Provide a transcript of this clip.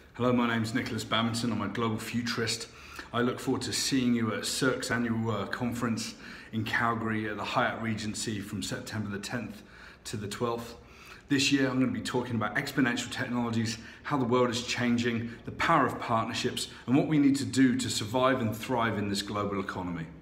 Hello, my name's Nikolas Badminton. I'm a global futurist. I look forward to seeing you at CERC's annual conference in Calgary at the Hyatt Regency from September the 10th to the 12th. This year I'm going to be talking about exponential technologies, how the world is changing, the power of partnerships, and what we need to do to survive and thrive in this global economy.